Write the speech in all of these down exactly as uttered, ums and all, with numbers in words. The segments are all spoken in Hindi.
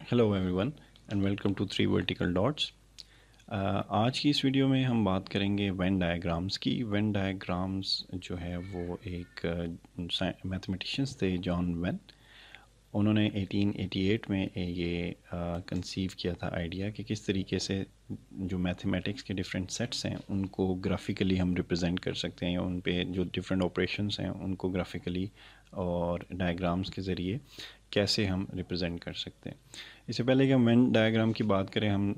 Hello everyone and welcome to three vertical dots. आज की इस वीडियो में हम बात करेंगे वेन डायग्राम्स की। वेन डायग्राम्स जो है वो एक मैथमेटिशियंस uh, थे, जॉन वेन। उन्होंने एटीन एटी एट में ये कंसीव uh, किया था आइडिया कि किस तरीके से जो मैथमेटिक्स के डिफरेंट सेट्स हैं उनको ग्राफिकली हम रिप्रेजेंट कर सकते हैं, या उन पे जो डिफरेंट ऑपरेशंस हैं उनको ग्राफिकली और डायग्राम्स के ज़रिए कैसे हम रिप्रेजेंट कर सकते हैं। इससे पहले कि हम वेन डायग्राम की बात करें, हम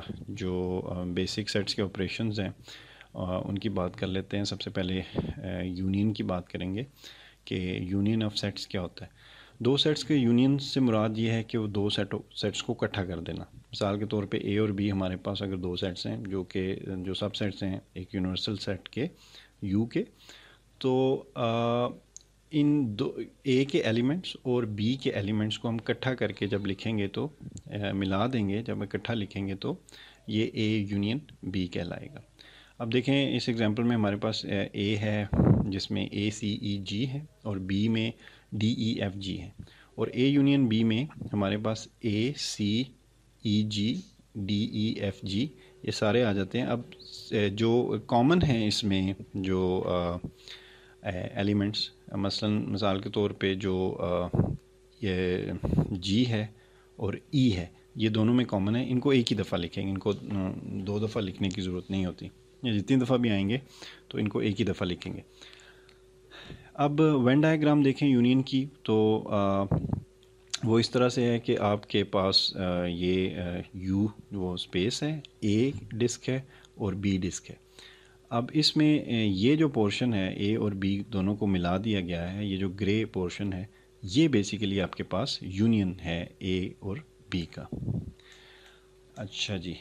जो बेसिक सेट्स के ऑपरेशंस हैं उनकी बात कर लेते हैं। सबसे पहले यूनियन की बात करेंगे कि यूनियन ऑफ सेट्स क्या होता है। दो सेट्स के यूनियन से मुराद ये है कि वो दो सेट सेट्स को इकट्ठा कर देना। मिसाल के तौर पे ए और बी हमारे पास अगर दो सेट्स हैं जो कि जो सब सेट्स हैं एक यूनिवर्सल सेट के यू के, तो आ, इन दो ए के एलिमेंट्स और बी के एलिमेंट्स को हम इकट्ठा करके जब लिखेंगे तो आ, मिला देंगे, जब इकट्ठा लिखेंगे तो ये ए यूनियन बी कहलाएगा। अब देखें इस एग्जांपल में हमारे पास ए है जिसमें ए सी ई जी है और बी में डी ई एफ जी है, और ए यूनियन बी में हमारे पास ए सी ई जी डी ई एफ जी ये सारे आ जाते हैं। अब जो कॉमन है इसमें जो एलिमेंट्स, मसलन मिसाल के तौर पे जो आ, ये जी है और ई है, ये दोनों में कॉमन है। इनको एक ही दफ़ा लिखेंगे, इनको दो दफ़ा लिखने की ज़रूरत नहीं होती, या जितनी दफ़ा भी आएंगे तो इनको एक ही दफ़ा लिखेंगे। अब वेन डायग्राम देखें यूनियन की, तो आ, वो इस तरह से है कि आपके पास आ, ये यू वो स्पेस है, ए डिस्क है और बी डिस्क है। अब इसमें ये जो पोर्शन है ए और बी दोनों को मिला दिया गया है, ये जो ग्रे पोर्शन है ये बेसिकली आपके पास यूनियन है ए और बी का। अच्छा जी,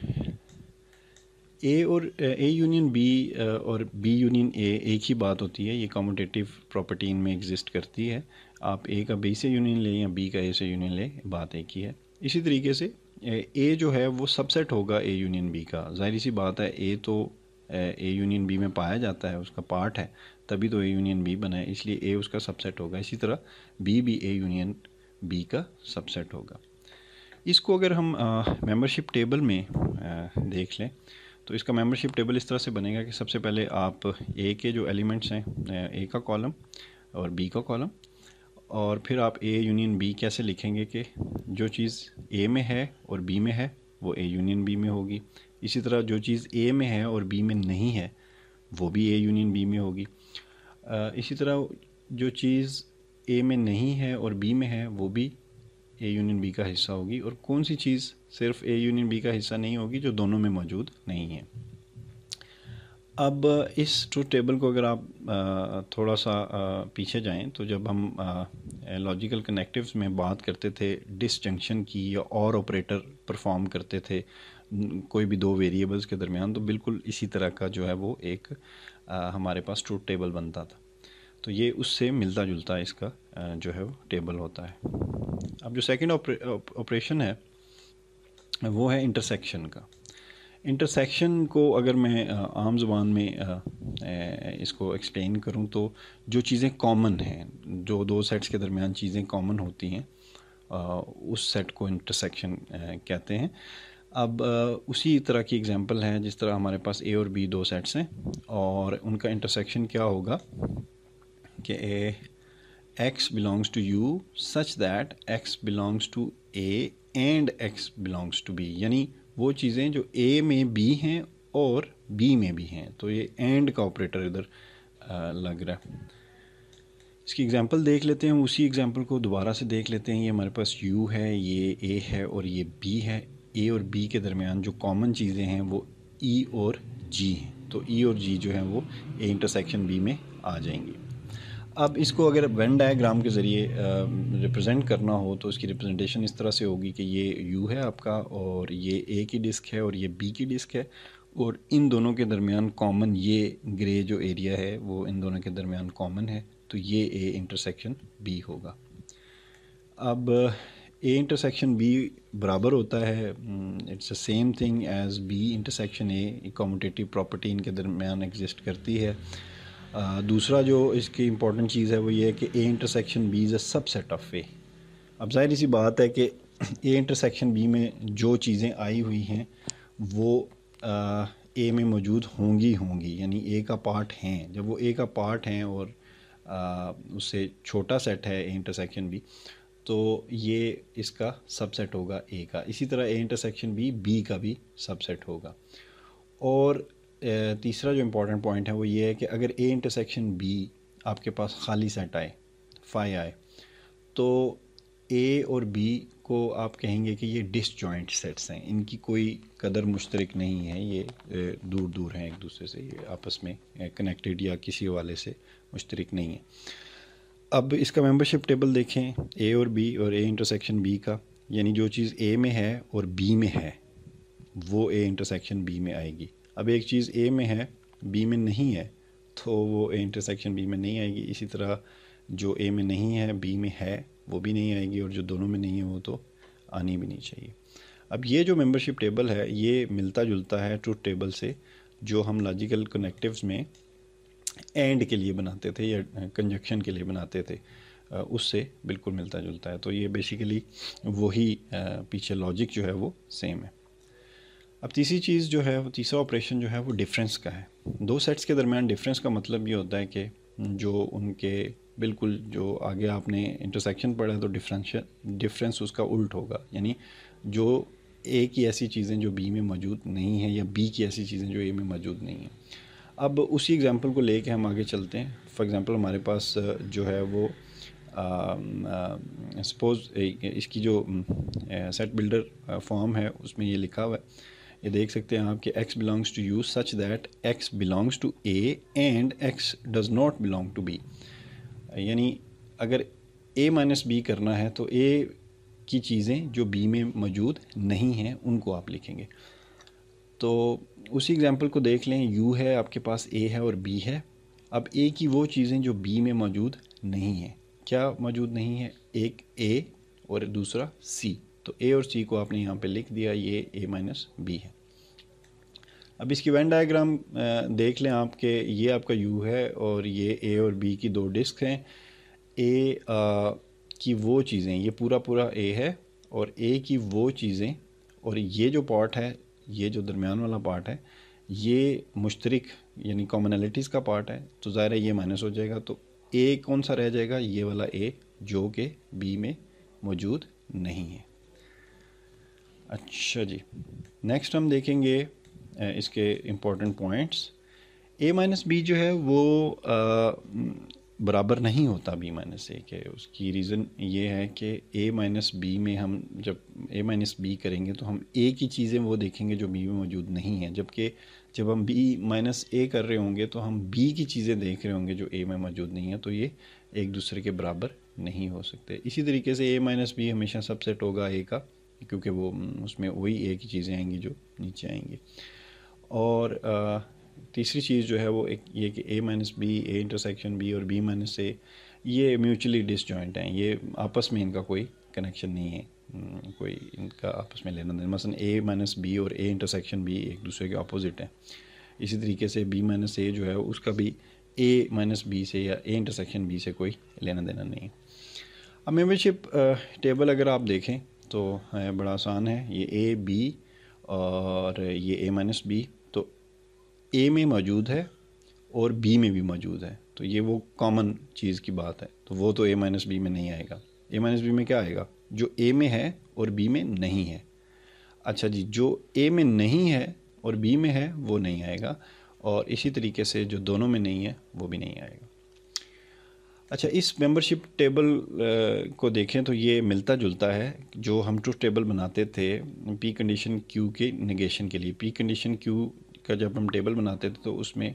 ए और ए यूनियन बी और बी यूनियन ए एक ही बात होती है, ये कम्यूटेटिव प्रॉपर्टी इनमें एग्जिस्ट करती है। आप ए का बी से यूनियन लें या बी का ए से यूनियन लें, बात एक ही है। इसी तरीके से ए जो है वो सबसेट होगा ए यूनियन बी का। ज़ाहिर सी बात है, ए तो ए यूनियन बी में पाया जाता है, उसका पार्ट है, तभी तो ए यूनियन बी बना है, इसलिए ए उसका सबसेट होगा। इसी तरह बी भी ए यूनियन बी का सबसेट होगा। इसको अगर हम मेंबरशिप टेबल में आ, देख लें तो इसका मेंबरशिप टेबल इस तरह से बनेगा कि सबसे पहले आप ए के जो एलिमेंट्स हैं, ए का कॉलम और बी का कॉलम, और फिर आप ए यूनियन बी कैसे लिखेंगे कि जो चीज़ ए में है और बी में है वो ए यूनियन बी में होगी। इसी तरह जो चीज़ ए में है और बी में नहीं है वो भी ए यूनियन बी में होगी। इसी तरह जो चीज़ ए में नहीं है और बी में है वो भी ए यूनियन बी का हिस्सा होगी। और कौन सी चीज़ सिर्फ ए यूनियन बी का हिस्सा नहीं होगी, जो दोनों में मौजूद नहीं है। अब इस ट्रूथ टेबल को अगर आप थोड़ा सा पीछे जाएं तो जब हम लॉजिकल कनेक्टिव्स में बात करते थे डिसजंक्शन की या और ऑपरेटर परफॉर्म करते थे कोई भी दो वेरिएबल्स के दरमियान, तो बिल्कुल इसी तरह का जो है वो एक आ, हमारे पास ट्रूथ टेबल बनता था। तो ये उससे मिलता जुलता इसका जो है वो टेबल होता है। अब जो सेकंड ऑपरेशन है वो है इंटरसेक्शन का। इंटरसेक्शन को अगर मैं आम ज़ुबान में इसको एक्सप्लेन करूं तो जो चीज़ें कॉमन हैं, जो दो सेट्स के दरमियान चीज़ें कॉमन होती हैं, उस सेट को इंटरसेक्शन कहते हैं। अब उसी तरह की एग्जांपल है जिस तरह हमारे पास ए और बी दो सेट्स हैं और उनका इंटरसेक्शन क्या होगा कि ए x belongs to u such that x belongs to a and x belongs to b, यानी वो चीज़ें जो a में b हैं और b में भी हैं। तो ये and का ऑपरेटर इधर लग रहा है। इसकी एग्जांपल देख लेते हैं, उसी एग्जांपल को दोबारा से देख लेते हैं। ये हमारे पास u है, ये a है और ये b है। a और b के दरमियान जो कॉमन चीज़ें हैं वो e और g हैं, तो e और g जो है वो a इंटरसेक्शन b में आ जाएंगी। अब इसको अगर वेन डायग्राम के ज़रिए रिप्रेजेंट करना हो तो इसकी रिप्रेजेंटेशन इस तरह से होगी कि ये U है आपका और ये A की डिस्क है और ये B की डिस्क है, और इन दोनों के दरमियान कॉमन ये ग्रे जो एरिया है वो इन दोनों के दरमियान कॉमन है, तो ये A इंटरसेक्शन B होगा। अब A इंटरसेक्शन B बराबर होता है, it's the same thing as B intersection A। Commutative property इनके दरमियान एग्जिस्ट करती है। Uh, दूसरा जो इसकी इम्पॉर्टेंट चीज़ है वो ये है कि A intersection B is a subset of A. अब जाहिर सी बात है कि ए इंटरसेक्शन बी में जो चीज़ें आई हुई हैं वो ए में मौजूद होंगी होंगी यानी ए का पार्ट हैं। जब वो ए का पार्ट हैं और आ, उससे छोटा सेट है ए इंटरसेक्शन बी, तो ये इसका सबसेट होगा ए का। इसी तरह ए इंटरसेक्शन बी बी का भी सबसेट होगा। और तीसरा जो इम्पोर्टेंट पॉइंट है वो ये है कि अगर ए इंटरसेक्शन बी आपके पास खाली सेट आए, फाई आए, तो ए और बी को आप कहेंगे कि ये डिसजॉइंट सेट्स हैं, इनकी कोई कदर मुश्तरक नहीं है, ये दूर दूर हैं एक दूसरे से, ये आपस में कनेक्टेड या किसी वाले से मुश्तरक नहीं है। अब इसका मेंबरशिप टेबल देखें, ए और बी और ए इंटरसेक्शन बी का, यानी जो चीज़ ए में है और बी में है वो ए इंटरसेक्शन बी में आएगी। अब एक चीज़ ए में है बी में नहीं है तो वो ए इंटरसेक्शन बी में नहीं आएगी। इसी तरह जो ए में नहीं है बी में है वो भी नहीं आएगी, और जो दोनों में नहीं है वो तो आनी भी नहीं चाहिए। अब ये जो मेंबरशिप टेबल है ये मिलता जुलता है ट्रूथ टेबल से जो हम लॉजिकल कनेक्टिव्स में एंड के लिए बनाते थे या कंजक्शन के लिए बनाते थे, उससे बिल्कुल मिलता जुलता है। तो ये बेसिकली वही पीछे लॉजिक जो है वो सेम है। अब तीसरी चीज़ जो है वो तीसरा ऑपरेशन जो है वो डिफरेंस का है। दो सेट्स के दरमियान डिफरेंस का मतलब ये होता है कि जो उनके बिल्कुल जो आगे आपने इंटरसेक्शन पढ़ा है तो डिफरेंशियल डिफरेंस उसका उल्ट होगा, यानी जो ए की ऐसी चीज़ें जो बी में मौजूद नहीं है या बी की ऐसी चीज़ें जो ए में मौजूद नहीं हैं। अब उसी एग्जांपल को लेके हम आगे चलते हैं। फॉर एग्जांपल हमारे पास जो है वो सपोज़ इसकी जो सेट बिल्डर फॉर्म है उसमें ये लिखा हुआ है, ये देख सकते हैं आप कि x belongs to U such that x belongs to a and x does not belong to b। यानी अगर a माइनस बी करना है तो a की चीज़ें जो b में मौजूद नहीं हैं उनको आप लिखेंगे। तो उसी एग्जांपल को देख लें, u है आपके पास, a है और b है। अब a की वो चीज़ें जो b में मौजूद नहीं हैं, क्या मौजूद नहीं है? एक a और दूसरा c। तो a और c को आपने यहाँ पे लिख दिया, ये a माइनस बी है। अब इसकी वेन डायग्राम देख लें आप कि ये आपका u है और ये a और b की दो डिस्क हैं। a आ, की वो चीज़ें, ये पूरा पूरा a है, और a की वो चीज़ें, और ये जो पार्ट है, ये जो दरमियान वाला पार्ट है, ये मुश्तरक यानी कॉमनैलिटीज़ का पार्ट है, तो ज़ाहिर है ये माइनस हो जाएगा। तो a कौन सा रह जाएगा? ये वाला a जो कि b में मौजूद नहीं है। अच्छा जी, नेक्स्ट हम देखेंगे इसके important points. a minus B जो है वो आ, बराबर नहीं होता b माइनस ए के। उसकी रीज़न ये है कि a माइनस बी में हम जब a माइनस बी करेंगे तो हम a की चीज़ें वो देखेंगे जो b में मौजूद नहीं है, जबकि जब हम b माइनस ए कर रहे होंगे तो हम b की चीज़ें देख रहे होंगे जो a में मौजूद नहीं है। तो ये एक दूसरे के बराबर नहीं हो सकते। इसी तरीके से a माइनस बी हमेशा सबसेट होगा a का, क्योंकि वो उसमें वही ए की चीज़ें आएंगी जो नीचे आएंगी। और आ, तीसरी चीज़ जो है वो एक ये कि A minus B, A intersection B और बी माइनस ए ये म्यूचुअली डिसजॉइंट हैं, ये आपस में इनका कोई कनेक्शन नहीं है, कोई इनका आपस में लेना देना। मसलन ए माइनस बी और ए इंटरसेक्शन बी एक दूसरे के अपोजिट हैं। इसी तरीके से बी माइनस ए जो है उसका भी ए माइनस बी से या ए इंटरसेक्शन बी से कोई लेना देना नहीं है। अब मेंबरशिप टेबल अगर आप देखें तो है बड़ा आसान है। ये ए बी और ये ए माइनस बी, तो ए में मौजूद है और बी में भी मौजूद है, तो ये वो कॉमन चीज़ की बात है। तो वो तो ए माइनस बी में नहीं आएगा। ए माइनस बी में क्या आएगा? जो ए में है और बी में नहीं है। अच्छा जी, जो ए में नहीं है और बी में है वो नहीं आएगा, और इसी तरीके से जो दोनों में नहीं है वो भी नहीं आएगा। अच्छा, इस मेंबरशिप टेबल को देखें तो ये मिलता जुलता है जो हम ट्रूथ टेबल बनाते थे पी कंडीशन क्यू के नेगेशन के लिए। पी कंडीशन क्यू का जब हम टेबल बनाते थे तो उसमें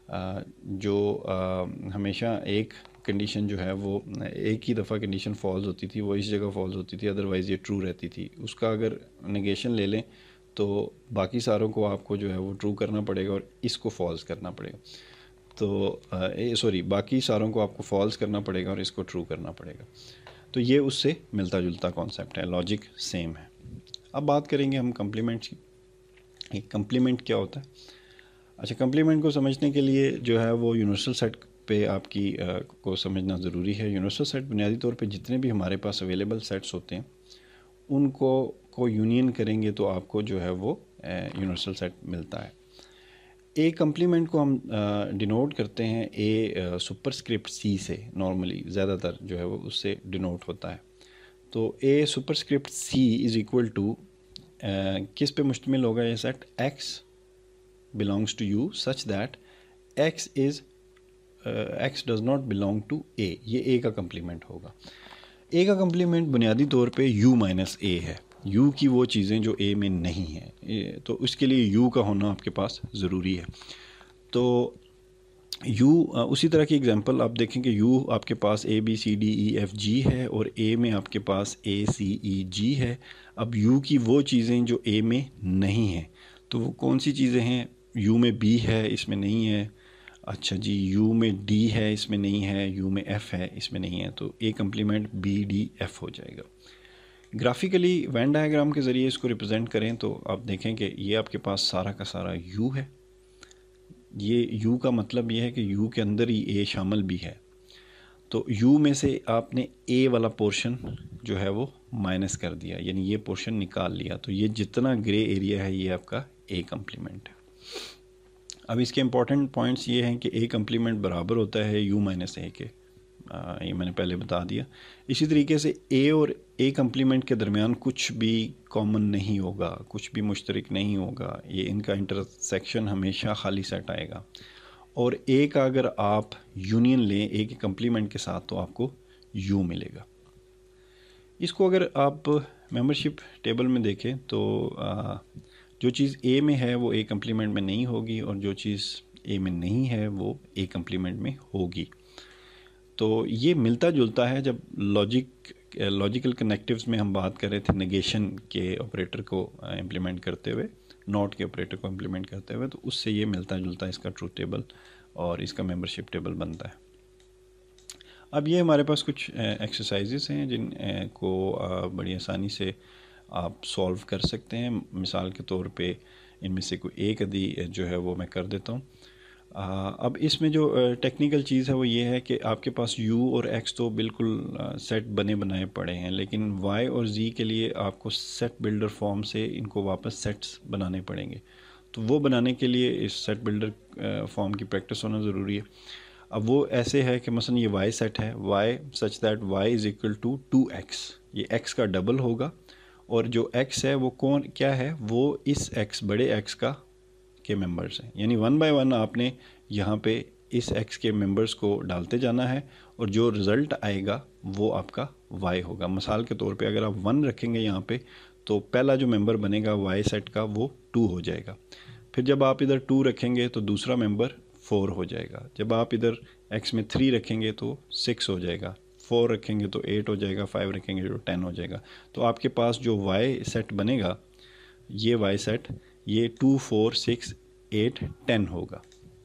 जो हमेशा एक कंडीशन जो है वो एक ही दफ़ा कंडीशन फॉल्स होती थी, वो इस जगह फॉल्स होती थी, अदरवाइज़ ये ट्रू रहती थी। उसका अगर नेगेशन ले लें तो बाकी सारों को आपको जो है वो ट्रू करना पड़ेगा और इसको फॉल्स करना पड़ेगा। तो सॉरी बाकी सारों को आपको फॉल्स करना पड़ेगा और इसको ट्रू करना पड़ेगा। तो ये उससे मिलता जुलता कॉन्सेप्ट है, लॉजिक सेम है। अब बात करेंगे हम कम्प्लीमेंट्स की। एक कम्प्लीमेंट क्या होता है? अच्छा, कम्प्लीमेंट को समझने के लिए जो है वो यूनिवर्सल सेट पे आपकी आ, को समझना ज़रूरी है। यूनिवर्सल सेट बुनियादी तौर पे जितने भी हमारे पास अवेलेबल सेट्स होते हैं उनको को यूनियन करेंगे तो आपको जो है वो यूनिवर्सल सेट मिलता है। ए कम्प्लीमेंट को हम डिनोट करते हैं ए सुपरस्क्रिप्ट सी से, नॉर्मली ज़्यादातर जो है वो उससे डिनोट होता है। तो A superscript C is equal to किस पे मुश्तमिल होगा ये set, X belongs to U such that X is X does not belong to A. ये ए का कम्प्लीमेंट होगा। ए का कम्प्लीमेंट बुनियादी तौर पे यू माइनस ए है, यू की वो चीज़ें जो ए में नहीं हैं, तो उसके लिए यू का होना आपके पास ज़रूरी है। तो यू उसी तरह की एग्जांपल आप देखें कि यू आपके पास A B C D E F G है और ए में आपके पास ए सी ई जी है। अब यू की वो चीज़ें जो ए में नहीं हैं, तो वो कौन सी चीज़ें हैं, यू में बी है इसमें नहीं है, अच्छा जी यू में डी है इसमें नहीं है, यू में एफ है इसमें नहीं है, तो A complement B D F हो जाएगा। ग्राफिकली वेन डायग्राम के ज़रिए इसको रिप्रेजेंट करें तो आप देखें कि ये आपके पास सारा का सारा यू है। ये यू का मतलब ये है कि यू के अंदर ही ए शामिल भी है। तो यू में से आपने ए वाला पोर्शन जो है वो माइनस कर दिया, यानी ये पोर्शन निकाल लिया, तो ये जितना ग्रे एरिया है ये आपका ए कम्प्लीमेंट है। अब इसके इंपॉर्टेंट पॉइंट्स ये हैं कि ए कम्प्लीमेंट बराबर होता है यू माइनस ए के, आ, ये मैंने पहले बता दिया। इसी तरीके से ए और ए कम्प्लीमेंट के दरमियान कुछ भी कॉमन नहीं होगा, कुछ भी मुश्तरक नहीं होगा, ये इनका इंटरसेक्शन हमेशा खाली सेट आएगा। और ए का अगर आप यूनियन लें ए के कम्प्लीमेंट के साथ तो आपको यू मिलेगा। इसको अगर आप मेंबरशिप टेबल में देखें तो आ, जो चीज़ ए में है वो ए कम्प्लीमेंट में नहीं होगी और जो चीज़ ए में नहीं है वो ए कम्प्लीमेंट में होगी। तो ये मिलता जुलता है। जब लॉजिक लॉजिकल कनेक्टिव्स में हम बात कर रहे थे नेगेशन के ऑपरेटर को इम्प्लीमेंट करते हुए, नॉट के ऑपरेटर को इम्प्लीमेंट करते हुए, तो उससे ये मिलता जुलता इसका ट्रूथ टेबल और इसका मेंबरशिप टेबल बनता है। अब ये हमारे पास कुछ एक्सरसाइजेस हैं जिन को बड़ी आसानी से आप सॉल्व कर सकते हैं। मिसाल के तौर पे इनमें से कोई एक आदि जो है वो मैं कर देता हूँ। अब इसमें जो टेक्निकल चीज़ है वो ये है कि आपके पास u और x तो बिल्कुल सेट बने बनाए पड़े हैं, लेकिन y और z के लिए आपको सेट बिल्डर फॉर्म से इनको वापस सेट्स बनाने पड़ेंगे। तो वो बनाने के लिए इस सेट बिल्डर फॉर्म की प्रैक्टिस होना ज़रूरी है। अब वो ऐसे है कि मसलन ये y सेट है, y such that y is equal to two X, ये x का डबल होगा और जो x है वो कौन क्या है, वो इस x बड़े x का के मेंबर्स हैं। यानी वन बाय वन आपने यहाँ पे इस x के मेंबर्स को डालते जाना है और जो रिज़ल्ट आएगा वो आपका y होगा। मिसाल के तौर पे अगर आप वन रखेंगे यहाँ पे तो पहला जो मेंबर बनेगा y सेट का वो टू हो जाएगा। फिर जब आप इधर टू रखेंगे तो दूसरा मेंबर फोर हो जाएगा। जब आप इधर x में थ्री रखेंगे तो सिक्स हो जाएगा, फोर रखेंगे तो एट हो जाएगा, फाइव रखेंगे तो टेन हो जाएगा। तो आपके पास जो y सेट बनेगा ये y सेट ये two four six eight ten होगा।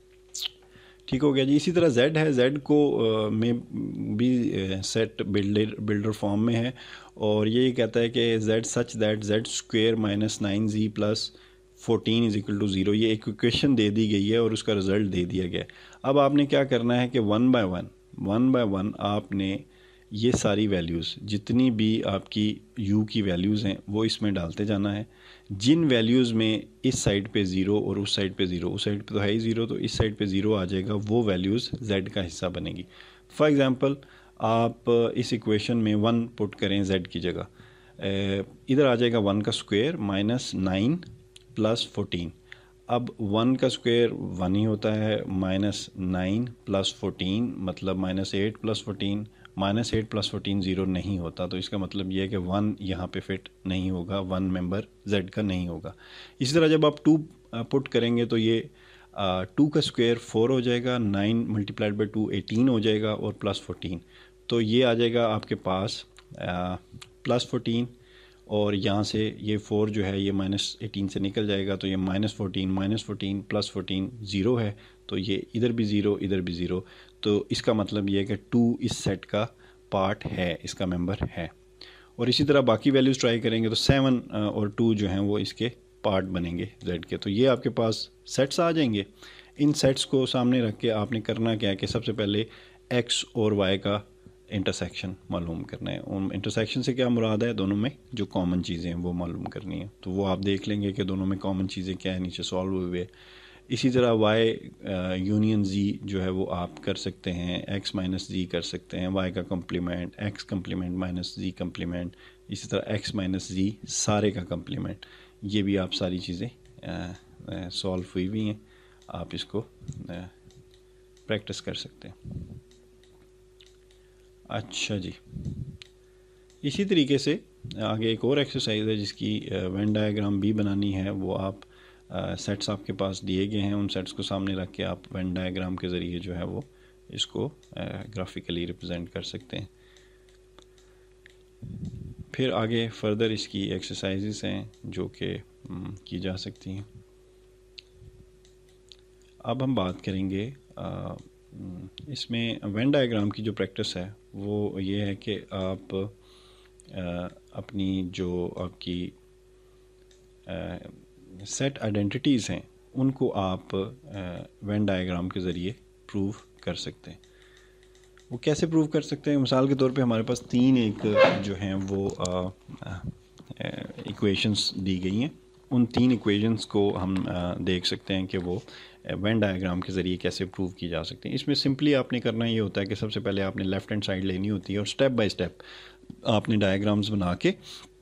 ठीक हो गया जी। इसी तरह z है, z को आ, में भी सेट बिल्डर बिल्डर फॉर्म में है और ये कहता है कि z such that z square minus nine z plus fourteen is equal to zero. ये एक इक्वेशन दे दी गई है और उसका रिज़ल्ट दे दिया गया है। अब आपने क्या करना है कि one by one one by one आपने ये सारी वैल्यूज़ जितनी भी आपकी u की वैल्यूज़ हैं वो इसमें डालते जाना है। जिन वैल्यूज़ में इस साइड पे ज़ीरो और उस साइड पे ज़ीरो, उस साइड पे तो है ही ज़ीरो तो इस साइड पे ज़ीरो आ जाएगा, वो वैल्यूज़ z का हिस्सा बनेगी। फॉर एग्ज़ाम्पल आप इस इक्वेशन में वन पुट करें z की जगह, इधर आ जाएगा वन का square minus nine plus fourteen. अब वन का स्क्वायर वन ही होता है, माइनस नाइन प्लस फोर्टीन मतलब minus eight plus fourteen, minus eight plus fourteen zero नहीं होता। तो इसका मतलब ये है कि वन यहाँ पे फिट नहीं होगा, वन मेंबर z का नहीं होगा। इसी तरह जब आप टू पुट करेंगे तो ये टू का स्क्वायर फोर हो जाएगा, nine multiplied by two eighteen हो जाएगा और प्लस फोर्टीन, तो ये आ जाएगा आपके पास प्लस फोर्टीन और यहाँ से ये फोर जो है ये माइनस एटीन से निकल जाएगा, तो ये minus fourteen minus fourteen plus fourteen zero है, तो ये इधर भी ज़ीरो इधर भी ज़ीरो। तो इसका मतलब ये है कि टू इस सेट का पार्ट है, इसका मेंबर है। और इसी तरह बाकी वैल्यूज़ ट्राई करेंगे तो सेवन और टू जो हैं वो इसके पार्ट बनेंगे जेड के। तो ये आपके पास सेट्स आ जाएंगे। इन सेट्स को सामने रख के आपने करना क्या है कि सबसे पहले एक्स और वाई का इंटरसेक्शन मालूम करना है। उन इंटरसेक्शन से क्या मुराद है, दोनों में जो कॉमन चीज़ें हैं वो मालूम करनी है। तो वो आप देख लेंगे कि दोनों में कॉमन चीज़ें क्या है, नीचे सॉल्व हुए हुए। इसी तरह वाई यूनियन जी जो है वो आप कर सकते हैं, एक्स माइनस जी कर सकते हैं, वाई का complement, X complement minus z complement, इसी तरह एक्स माइनस जी सारे का कम्प्लीमेंट। ये भी आप सारी चीज़ें सॉल्व हुई हुई हैं, आप इसको प्रैक्टिस कर सकते हैं। अच्छा जी, इसी तरीके से आगे एक और एक्सरसाइज है जिसकी वेन डायग्राम भी बनानी है। वो आप सेट्स आपके पास दिए गए हैं, उन सेट्स को सामने रख के आप वेन डायग्राम के ज़रिए जो है वो इसको ग्राफिकली रिप्रेजेंट कर सकते हैं। फिर आगे फर्दर इसकी एक्सरसाइजेस हैं जो कि की जा सकती हैं। अब हम बात करेंगे आ, इसमें वेन डायग्राम की जो प्रैक्टिस है वो ये है कि आप आ, अपनी जो आपकी सेट आइडेंटिटीज़ हैं उनको आप वेन डायग्राम के ज़रिए प्रूव कर सकते हैं। वो कैसे प्रूव कर सकते हैं? मिसाल के तौर पे हमारे पास तीन एक जो हैं वो इक्वेशंस दी गई हैं। उन तीन इक्वेशंस को हम आ, देख सकते हैं कि वो वेन डायग्राम के ज़रिए कैसे प्रूव की जा सकती हैं। इसमें सिंपली आपने करना ये होता है कि सबसे पहले आपने लेफ़्ट हैंड साइड लेनी होती है और स्टेप बाय स्टेप आपने डायग्राम्स बना के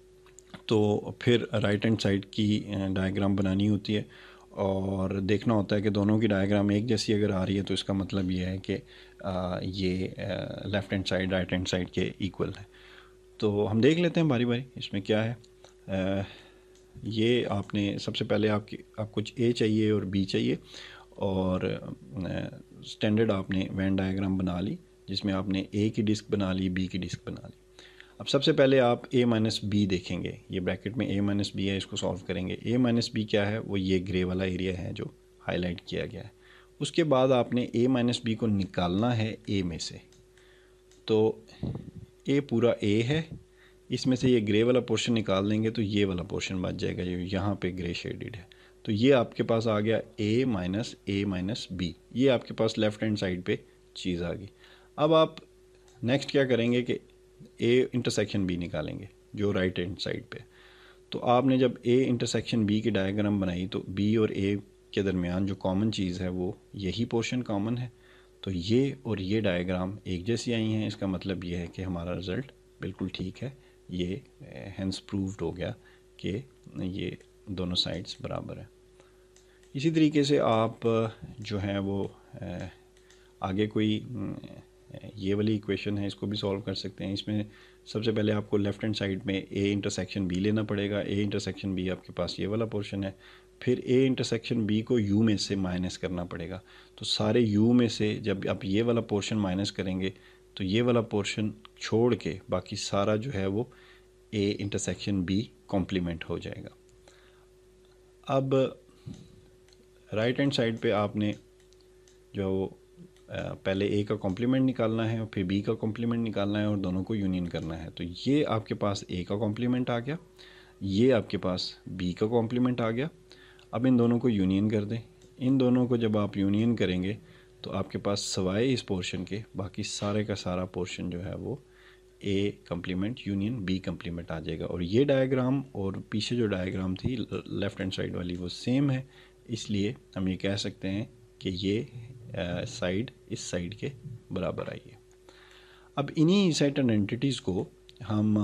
तो फिर राइट हैंड साइड की डायग्राम बनानी होती है और देखना होता है कि दोनों की डायग्राम एक जैसी अगर आ रही है तो इसका मतलब ये है कि ये left hand side right hand side के इक्वल है। तो हम देख लेते हैं बारी बारी इसमें क्या है। आ, ये आपने सबसे पहले आपकी आपको ए चाहिए और बी चाहिए और स्टैंडर्ड आपने वेन डायग्राम बना ली जिसमें आपने ए की डिस्क बना ली, बी की डिस्क बना ली। अब सबसे पहले आप a माइनस बी देखेंगे, ये ब्रैकेट में a माइनस बी है, इसको सॉल्व करेंगे। a माइनस बी क्या है, वो ये ग्रे वाला एरिया है जो हाईलाइट किया गया है। उसके बाद आपने a माइनस बी को निकालना है a में से। तो a पूरा a है, इसमें से ये ग्रे वाला पोर्शन निकाल देंगे तो ये वाला पोर्शन बच जाएगा जो यहाँ पे ग्रे शेडेड है। तो ये आपके पास आ गया a minus A minus B, ये आपके पास लेफ़्ट हैंड साइड पे चीज़ आ गई। अब आप नेक्स्ट क्या करेंगे कि ए इंटरसेक्शन बी निकालेंगे जो राइट हैंड साइड पे। तो आपने जब ए इंटरसेक्शन बी की डायग्राम बनाई तो बी और ए के दरमियान जो कॉमन चीज़ है वो यही पोर्शन कॉमन है। तो ये और ये डायग्राम एक जैसी आई हैं, इसका मतलब ये है कि हमारा रिज़ल्ट बिल्कुल ठीक है। ये हेंस प्रूव्ड हो गया कि ये दोनों साइड्स बराबर है। इसी तरीके से आप जो है वो आगे कोई ये वाली इक्वेशन है, इसको भी सॉल्व कर सकते हैं। इसमें सबसे पहले आपको लेफ़्ट हैंड साइड में ए इंटरसेक्शन बी लेना पड़ेगा। ए इंटरसेक्शन बी आपके पास ये वाला पोर्शन है। फिर ए इंटरसेक्शन बी को यू में से माइनस करना पड़ेगा। तो सारे यू में से जब आप ये वाला पोर्शन माइनस करेंगे तो ये वाला पोर्शन छोड़ के बाकी सारा जो है वो ए इंटरसेक्शन बी कॉम्प्लीमेंट हो जाएगा। अब राइट हैंड साइड पे आपने जो पहले ए का कॉम्प्लीमेंट निकालना है और फिर बी का कॉम्प्लीमेंट निकालना है और दोनों को यूनियन करना है। तो ये आपके पास ए का कॉम्प्लीमेंट आ गया, ये आपके पास बी का कॉम्प्लीमेंट आ गया। अब इन दोनों को यूनियन कर दें। इन दोनों को जब आप यूनियन करेंगे तो आपके पास सवाए इस पोर्शन के बाकी सारे का सारा पोर्शन जो है वो A complement union B complement आ जाएगा। और ये डायग्राम और पीछे जो डायग्राम थी लेफ़्ट हैंड साइड वाली वो सेम है, इसलिए हम ये कह सकते हैं कि ये साइड uh, इस साइड के बराबर आई है। अब इन्हीं सेट आइडेंटिटीज़ को हम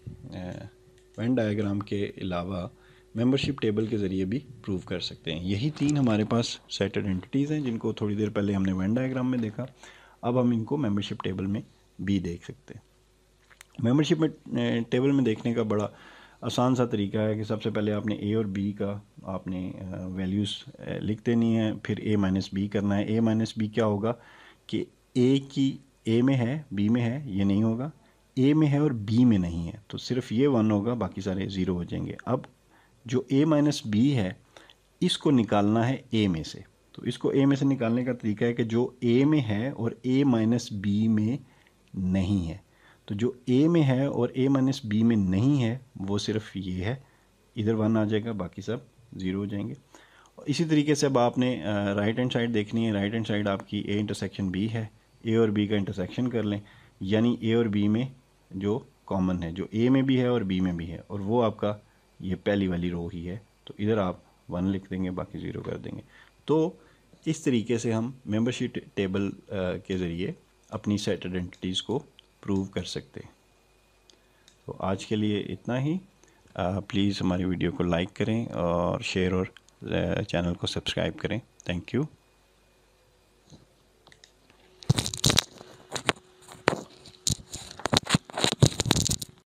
वेन uh, डायग्राम के अलावा मेंबरशिप टेबल के ज़रिए भी प्रूव कर सकते हैं। यही तीन हमारे पास सेट आइडेंटिटीज़ हैं जिनको थोड़ी देर पहले हमने वेन डायग्राम में देखा। अब हम इनको मेंबरशिप टेबल में भी देख सकते हैं। मेंबरशिप में टेबल में देखने का बड़ा आसान सा तरीका है कि सबसे पहले आपने ए और बी का आपने वैल्यूज़ लिख देनी है, फिर ए माइनस बी करना है। ए माइनस बी क्या होगा कि ए की ए में है बी में है, ये नहीं होगा। ए में है और बी में नहीं है तो सिर्फ ये वन होगा, बाकी सारे ज़ीरो हो जाएंगे। अब जो ए माइनस बी है इसको निकालना है ए में से। तो इसको ए में से निकालने का तरीका है कि जो ए में है और ए माइनस बी में नहीं है, तो जो ए में है और ए माइनस बी में नहीं है वो सिर्फ ये है, इधर वन आ जाएगा, बाकी सब ज़ीरो हो जाएंगे। और इसी तरीके से अब आपने राइट हैंड साइड देखनी है। राइट हैंड साइड आपकी ए इंटरसेक्शन बी है, ए और बी का इंटरसेक्शन कर लें। यानी ए और बी में जो कॉमन है, जो ए में भी है और बी में भी है, और वो आपका ये पहली वाली रो ही है, तो इधर आप वन लिख देंगे, बाकी ज़ीरो कर देंगे। तो इस तरीके से हम मेंबरशिप टेबल के ज़रिए अपनी सेट आइडेंटिटीज़ को प्रूव कर सकते हैं। तो आज के लिए इतना ही। प्लीज़ हमारी वीडियो को लाइक करें और शेयर और चैनल को सब्सक्राइब करें। Thank you.